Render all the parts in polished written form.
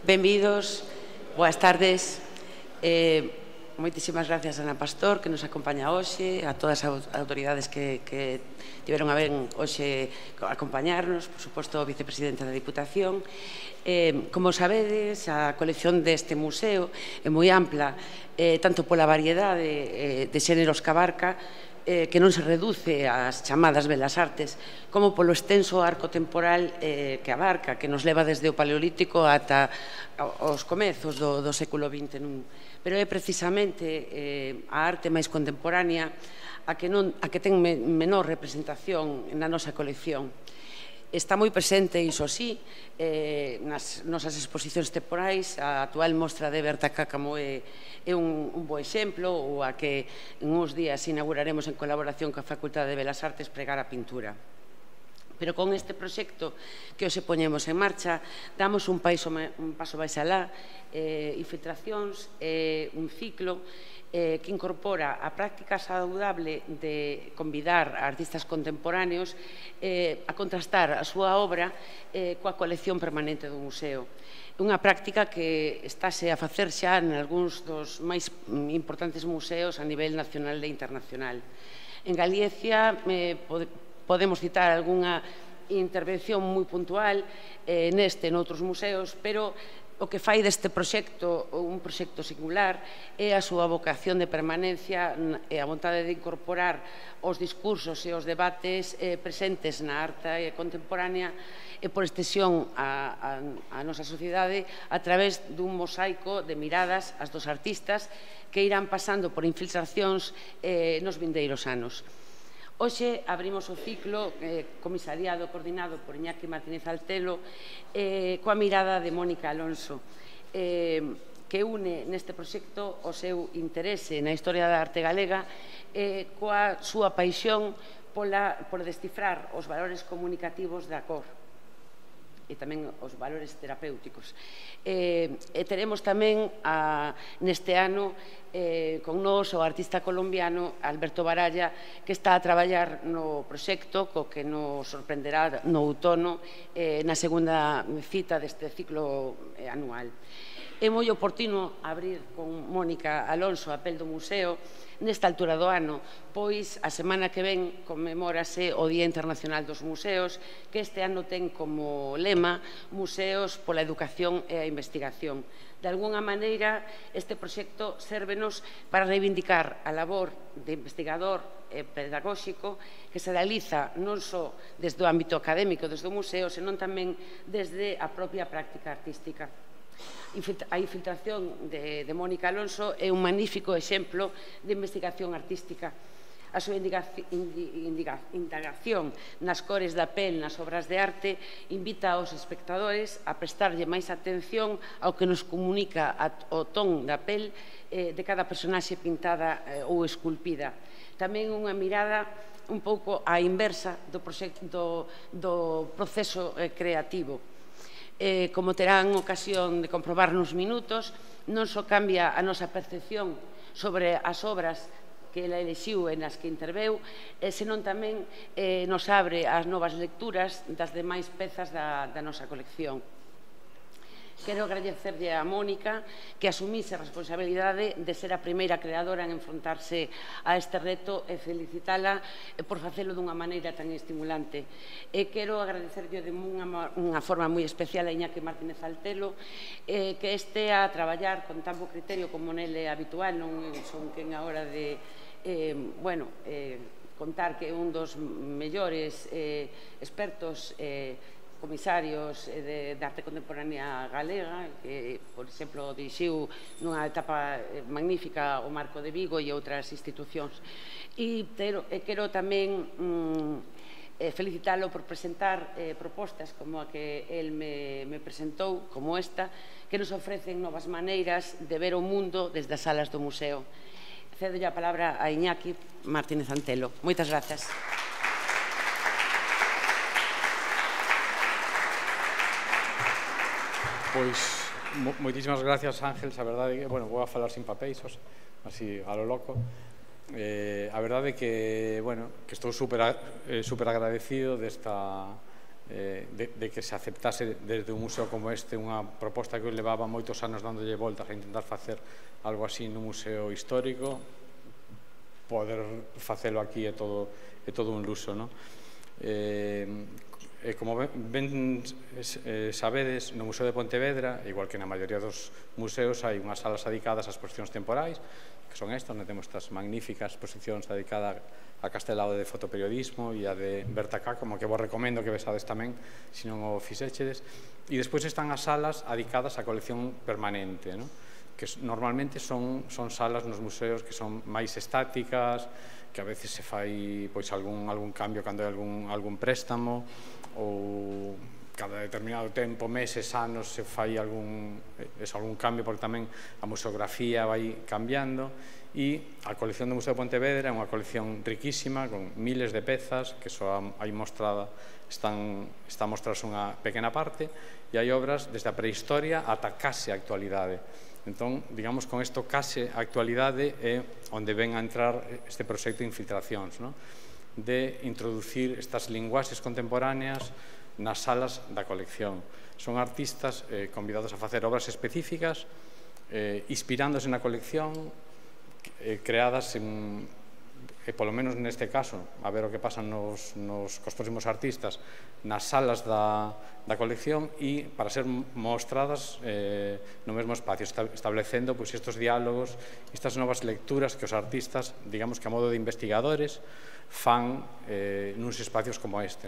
Benvidos, boas tardes. Moitísimas gracias a Ana Pastor, que nos acompaña hoxe, a todas as autoridades que tiveron a ben hoxe acompañarnos, por suposto, o vicepresidente da Diputación. Como sabedes, a colección deste museo é moi ampla, tanto pola variedade de xéneros que abarca, que non se reduce ás chamadas belas artes, como polo extenso arco temporal que abarca, que nos leva desde o Paleolítico ata os comezos do século XX. Pero é precisamente a arte máis contemporánea a que ten menor representación na nosa colección. Está moi presente, iso sí, nas nosas exposicións temporais. A actual mostra de Berta Cáccamo é un bo exemplo, ou a que en uns días inauguraremos en colaboración coa Facultade de Belas Artes Pregar a Pintura. Pero con este proxecto que hoxe poñemos en marcha, damos un paso máis alá, infiltracións, un ciclo que incorpora a práctica saudable de convidar a artistas contemporáneos a contrastar a súa obra coa colección permanente do museo. Unha práctica que estáse a facer xa en algúns dos máis importantes museos a nivel nacional e internacional. En Galicia podemos citar algunha intervención moi puntual neste e noutros museos, pero o que fai deste proxecto un proxecto singular é a súa vocación de permanencia e a vontade de incorporar os discursos e os debates presentes na arte contemporánea e por extensión a nosa sociedade a través dun mosaico de miradas as dos artistas que irán pasando por infiltracións nos vindeiros anos. Hoxe abrimos o ciclo comisariado, coordinado por Iñaki Martínez Altelo, coa mirada de Mónica Alonso, que une neste proxecto o seu interese na historia da arte galega coa súa paixón por descifrar os valores comunicativos da cor e tamén os valores terapéuticos. Teremos tamén neste ano con nós o artista colombiano Alberto Baralla, que está a traballar no proxecto co que nos sorprenderá no outono na segunda cita deste ciclo anual. É moi oportuno abrir con Mónica Alonso a pel do museo nesta altura do ano, pois a semana que ven conmemórase o Día Internacional dos Museos, que este ano ten como lema Museos pola Educación e a Investigación. De alguna maneira, este proxecto sérvenos para reivindicar a labor de investigador e pedagóxico que se realiza non só desde o ámbito académico, desde o museo, senón tamén desde a propia práctica artística. A infiltración de Mónica Alonso é un magnífico exemplo de investigación artística. A súa indagación nas cores da pel nas obras de arte invita aos espectadores a prestarlle máis atención ao que nos comunica o ton da pel de cada personaxe pintada ou esculpida. Tamén unha mirada un pouco á inversa do proceso creativo. Como terán ocasión de comprobar nos minutos, non só cambia a nosa percepción sobre as obras que ela elixiu e nas que interveu, senón tamén nos abre as novas lecturas das demais pezas da nosa colección. Quero agradecerlle a Mónica que asumise a responsabilidade de ser a primeira creadora en enfrontarse a este reto e felicitala por facelo dunha maneira tan estimulante. E quero agradecerlle de unha forma moi especial a Iñaki Martínez Altelo que estea a traballar con tan bo criterio como nele habitual. Non son quen a hora de contar que é un dos mellores expertos comisarios de arte contemporánea galega, que, por exemplo, dirixiu nunha etapa magnífica o Marco de Vigo e outras institucións. E quero tamén felicitalo por presentar propostas como a que el me presentou, como esta, que nos ofrecen novas maneiras de ver o mundo desde as salas do museo. Cedolle a palabra a Iñaki Martínez Altelo. Moitas grazas. Pois, moitísimas gracias, Ángel. A verdade é que, vou a falar sin papéis, así a lo loco. A verdade é que, que estou super agradecido desta de que se aceptase desde un museo como este unha proposta que eu levaba moitos anos dándolle voltas a intentar facer algo así nun museo histórico. Poder facelo aquí é todo un luxo, non? Como ben sabedes, no Museo de Pontevedra, igual que na maioría dos museos, hai unhas salas dedicadas a exposicións temporais, que son estas, onde temos estas magníficas exposicións dedicadas a Castelao de fotoperiodismo e a de Berta K, como que vos recomendo que vesades tamén, se non o fixéchedes. E despois están as salas dedicadas á colección permanente, non? Que normalmente son salas nos museos que son máis estáticas, que a veces se fai algún cambio cando hai algún préstamo, ou cada determinado tempo, meses, anos, se fai algún cambio, porque tamén a museografía vai cambiando. E a colección do Museo de Pontevedra é unha colección riquísima, con miles de pezas, que só hai mostrada, está mostradas unha pequena parte, e hai obras desde a prehistoria ata case a actualidade. Entón, digamos, con isto case a actualidade é onde ven a entrar este proxecto de Infiltracións, de introducir estas linguaxes contemporáneas nas salas da colección. Son artistas convidados a facer obras específicas, inspirándose na colección, creadas polo menos neste caso, a ver o que pasa cos próximos artistas, nas salas da colección, e para ser mostradas no mesmo espacio, establecendo estes diálogos, estas novas lecturas que os artistas, digamos que a modo de investigadores, fan nuns espacios como este.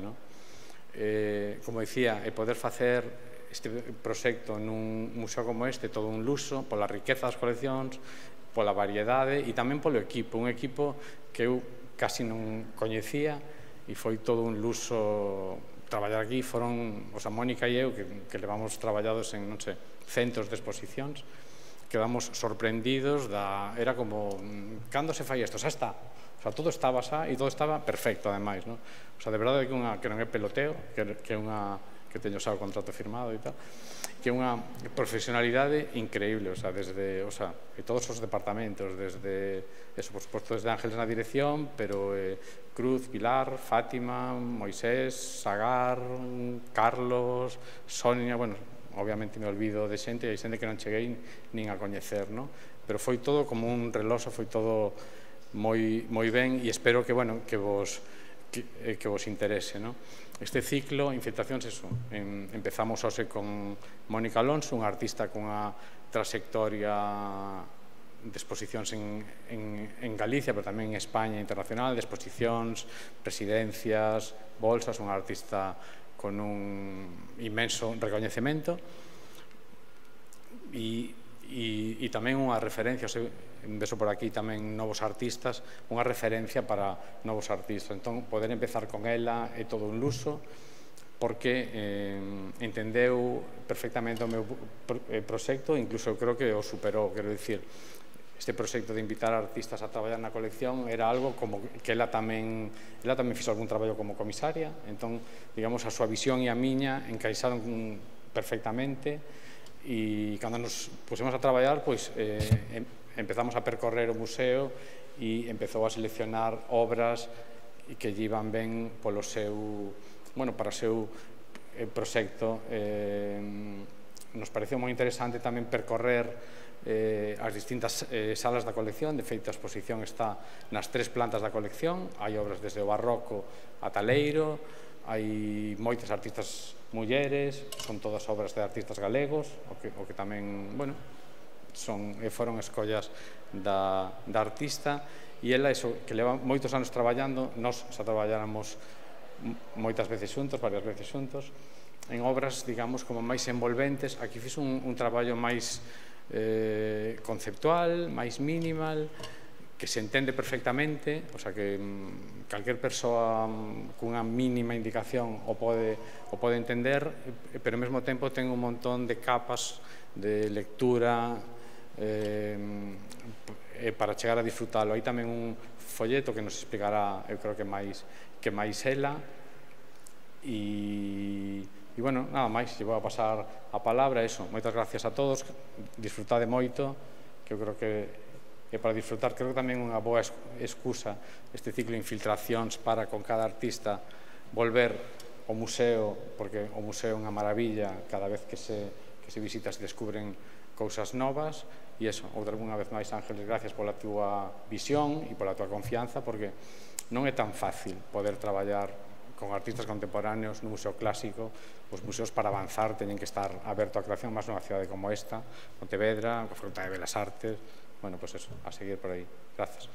Como dicía, poder facer este proxecto nun museo como este, todo un luxo, pola riqueza das coleccións, pola variedade e tamén polo equipo, un equipo que eu casi non coñecía, e foi todo un luxo traballar aquí. Foron, Mónica e eu, que levamos traballados en, non sei, centros de exposicións, quedamos sorprendidos era como, cando se fai isto? Xa está. Todo estaba xa e todo estaba perfecto, ademais. De verdade que non é peloteo, que teño xa o contrato firmado e tal, que é unha profesionalidade increíble, desde todos os departamentos, desde, por suposto, desde Ángeles na dirección, pero Cruz, Pilar, Fátima, Moisés, Sagar, Carlos, Sonia, bueno, obviamente me olvido de xente, e hai xente que non cheguei nin a coñecer, pero foi todo como un reloxo, foi todo moi ben, e espero que vos interese. Este ciclo, Infiltracións, empezamos hoxe con Mónica Alonso, unha artista con unha trayectoria de exposicións en Galicia, pero tamén en España internacional, de exposicións, residencias, bolsas, unha artista con un inmenso recoñecemento, e tamén unha referencia, veso por aquí tamén novos artistas, unha referencia para novos artistas. Entón, poder empezar con ela é todo un luxo, porque entendeu perfectamente o meu proxecto, incluso eu creo que o superou. Quero dicir, este proxecto de invitar artistas a traballar na colección era algo como que ela tamén fixo algún traballo como comisaria, entón, digamos, a súa visión e a miña encaixaron perfectamente, e cando nos pusemos a traballar, pois empezamos a percorrer o museo e empezou a seleccionar obras que lle iban ben para o seu proxecto. Nos pareceu moi interesante tamén percorrer as distintas salas da colección. De feito, a exposición está nas 3 plantas da colección. Hai obras desde o barroco ata Leiro, hai moitas artistas mulleres, son todas obras de artistas galegos, o que tamén, foron escollas da artista, e ela, que leva moitos anos traballando, nós xa traballáramos moitas veces xuntos, varias veces xuntos, en obras, digamos, como máis envolventes. Aquí fiz un traballo máis conceptual, máis minimal, que se entende perfectamente, que calquer persoa cunha mínima indicación o pode entender, pero ao mesmo tempo ten un montón de capas de lectura para chegar a disfrutalo. Hai tamén un folleto que nos explicará, eu creo que máis ela, e nada máis, lle vou a pasar a palabra. Moitas gracias a todos, disfrutade moito, que eu creo que para disfrutar, creo que tamén unha boa excusa este ciclo de Infiltracións para, con cada artista, volver o museo, porque o museo é unha maravilla, cada vez que se visita se descubren cousas novas, e iso, outra vez máis, Ángeles, gracias pola túa visión e pola túa confianza, porque non é tan fácil poder traballar con artistas contemporáneos no museo clásico. Os museos, para avanzar, teñen que estar aberto á creación, máis nunha cidade como esta, Pontevedra, coa Facultade de Belas Artes. Bueno, pois eso, a seguir por aí. Gracias.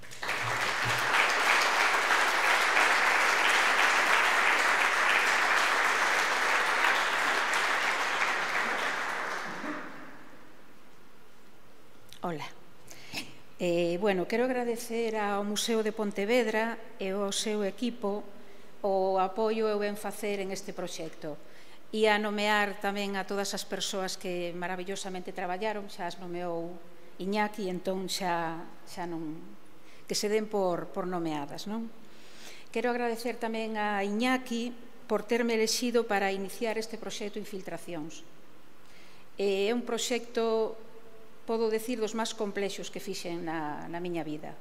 Ola. Bueno, quero agradecer ao Museo de Pontevedra e ao seu equipo o apoio e o ben facer en este proxecto, e a nomear tamén a todas as persoas que maravillosamente traballaron. Xa as nomeou Iñaki, entón xa non, que se den por nomeadas, non? Quero agradecer tamén a Iñaki por terme elexido para iniciar este proxecto Infiltracións. É un proxecto, podo decir, dos máis complexos que fixen na miña vida.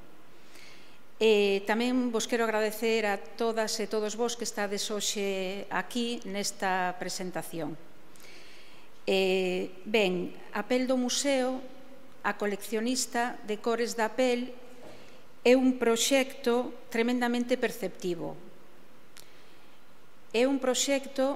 Tamén vos quero agradecer a todas e todos vos que estades hoxe aquí nesta presentación. Ben, a pel do museo, a coleccionista de cores da pel, é un proxecto tremendamente perceptivo. É un proxecto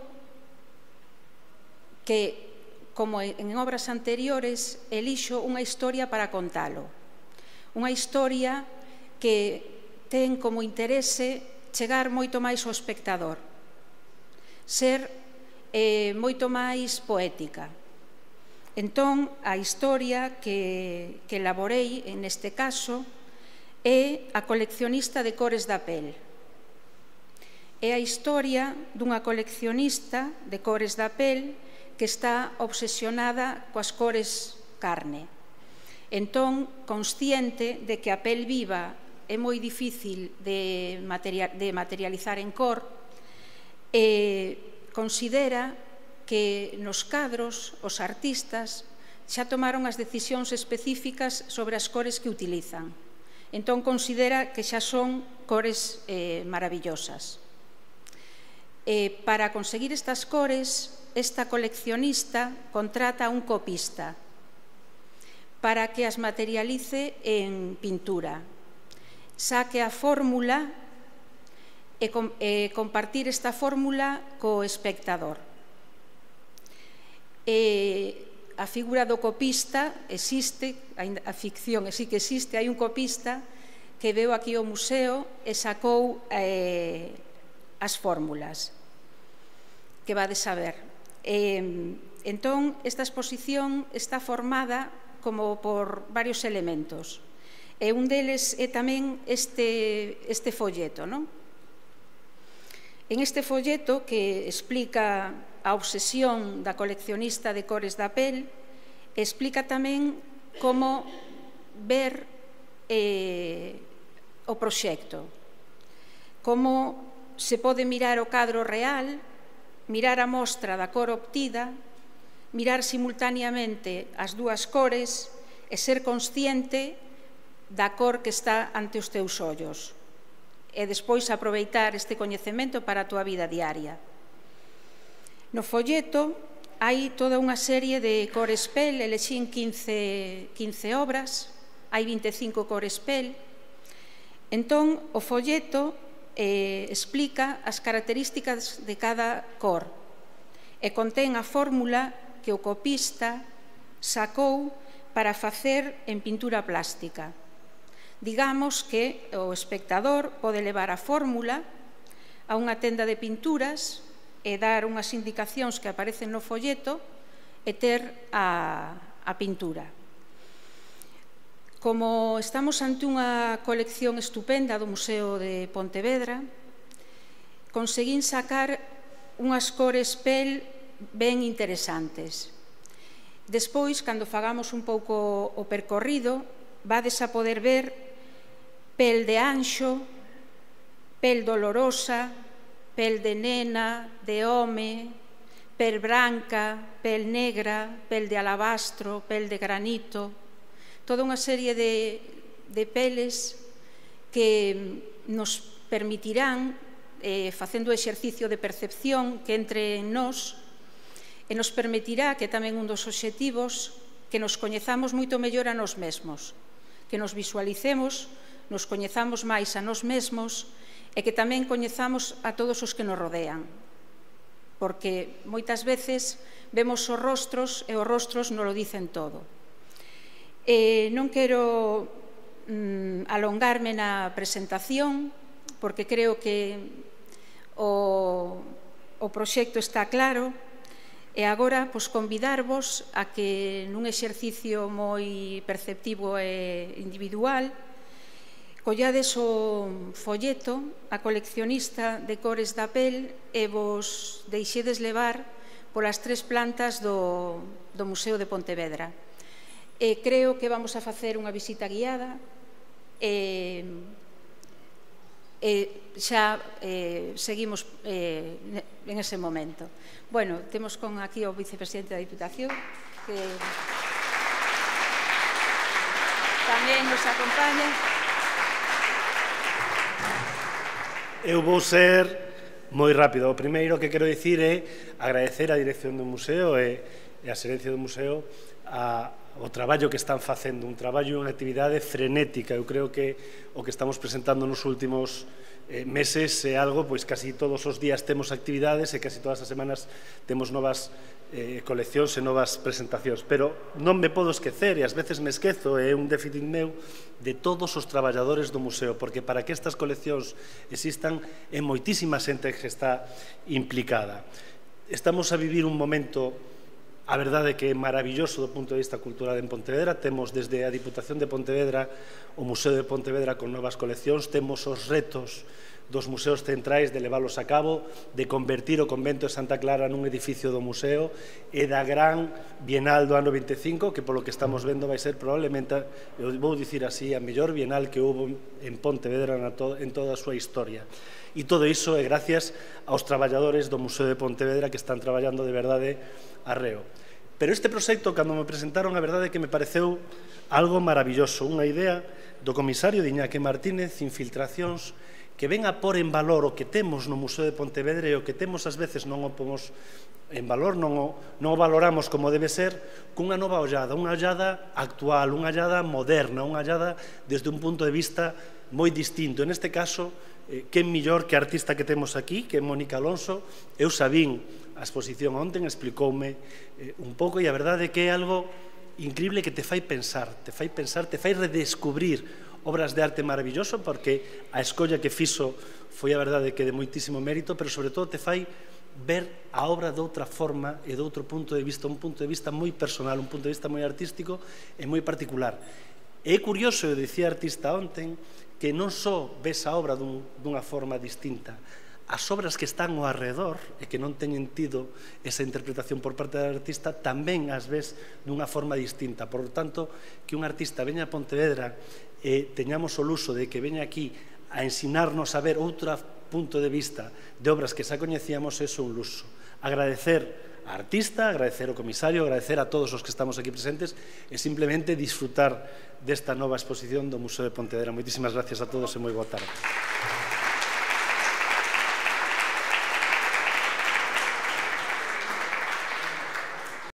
que, como en obras anteriores, elixo unha historia para contalo. Unha historia que ten como interese chegar moito máis ao espectador, ser moito máis poética. Entón, a historia que elaborei neste caso é A coleccionista de cores da pel. É a historia dunha coleccionista de cores da pel que está obsesionada coas cores carne. Entón, consciente de que a pel viva é moi difícil de materializar en cor, considera que nos cadros os artistas xa tomaron as decisións específicas sobre as cores que utilizan. Entón, considera que xa son cores maravillosas. Para conseguir estas cores, esta coleccionista contrata a un copista para que as materialice en pintura, saque a fórmula e compartir esta fórmula co espectador. A figura do copista existe, a ficción sí que existe, hai un copista que veu aquí ao museo e sacou as fórmulas que vades a ver. Entón, esta exposición está formada como por varios elementos, e un deles é tamén este folleto, non? En este folleto, que explica a obsesión da coleccionista de cores da pel, explica tamén como ver o proxecto, como se pode mirar o cadro real, mirar a mostra da cor obtida, mirar simultaneamente as dúas cores e ser consciente da cor que está ante os teus ollos, e despois aproveitar este coñecemento para a túa vida diaria. No folleto hai toda unha serie de cores pel, elexín 15 obras, hai 25 cores pel. Entón, o folleto explica as características de cada cor e contén a fórmula que o copista sacou para facer en pintura plástica. Digamos que o espectador pode levar a fórmula a unha tenda de pinturas e dar unhas indicacións que aparecen no folleto e ter a pintura. Como estamos ante unha colección estupenda do Museo de Pontevedra, conseguín sacar unhas cores pel ben interesantes. Despois, cando fagamos un pouco o percorrido, vades a poder ver pel de anxo, pel dolorosa, pel de nena, de home, pel branca, pel negra, pel de alabastro, pel de granito, toda unha serie de peles que nos permitirán facendo o exercicio de percepción que entre en nós e nos permitirá, que tamén un dos obxectivos, que nos coñezamos moito mellor a nós mesmos, que nos visualicemos, nos coñezamos máis a nós mesmos e que tamén coñezamos a todos os que nos rodean. Porque moitas veces vemos os rostros e os rostros nos lo dicen todo. Non quero alongarme na presentación, porque creo que o proxecto está claro, e agora convidarvos a que nun exercicio moi perceptivo e individual collades o folleto A coleccionista de cores da pel e vos deixedes levar polas 3 plantas do Museo de Pontevedra. Creo que vamos a facer unha visita guiada e xa seguimos en ese momento. Bueno, temos con aquí o vicepresidente da Diputación, que tamén nos acompaña. Eu vou ser moi rápido. O primeiro que quero dicir é agradecer á dirección do museo e a xerencia do museo o traballo que están facendo, un traballo e unha actividade frenética. Eu creo que o que estamos presentando nos últimos meses é algo, pois casi todos os días temos actividades e casi todas as semanas temos novas coleccións e novas presentacións, pero non me podo esquecer, e ás veces me esquezo, é un déficit meu, de todos os traballadores do museo, porque para que estas coleccións existan é moitísima xente que está implicada. Estamos a vivir un momento, a verdade, que é maravilloso do punto de vista cultural en Pontevedra. Temos desde a Diputación de Pontevedra o Museo de Pontevedra con novas coleccións, temos os retos dos museos centrais de leválos a cabo, de convertir o convento de Santa Clara nun edificio do museo e da gran Bienal do ano 25, que polo que estamos vendo vai ser probablemente, eu vou dicir así, a mellor Bienal que houve en Pontevedra en toda a súa historia. E todo iso é gracias aos traballadores do Museo de Pontevedra que están traballando de verdade arreo. Pero este proxecto, cando me presentaron, a verdade é que me pareceu algo maravilloso, unha idea do comisario Iñaki Martínez, Infiltracións, que ven a pôr en valor o que temos no Museo de Pontevedra e o que temos ás veces non o pomos en valor, non o valoramos como debe ser, cunha nova ollada, unha ollada actual, unha ollada moderna, unha ollada desde un punto de vista moi distinto. En este caso, quen millor que a artista que temos aquí, que é Mónica Alonso. Eu sabín a exposición onten, explicoume un pouco, e a verdade é que é algo increíble que te fai pensar, te fai redescubrir obras de arte maravilloso, porque a escolla que fixo foi a verdade que de moitísimo mérito, pero sobre todo te fai ver a obra de outra forma e de outro punto de vista, un punto de vista moi personal, un punto de vista moi artístico e moi particular. É curioso, eu dicía artista onten, que non só ves a obra dunha forma distinta, as obras que están ao arredor e que non teñen tido esa interpretación por parte do artista tamén as ves dunha forma distinta. Por tanto, que un artista veña a Pontevedra e teñamos o luso de que veña aquí a ensinarnos a ver outro punto de vista de obras que xa coñecíamos, é un luso. Agradecer a artista, agradecer ao comisario, agradecer a todos os que estamos aquí presentes e simplemente disfrutar desta nova exposición do Museo de Pontevedra. Moitísimas gracias a todos e moi boa tarde.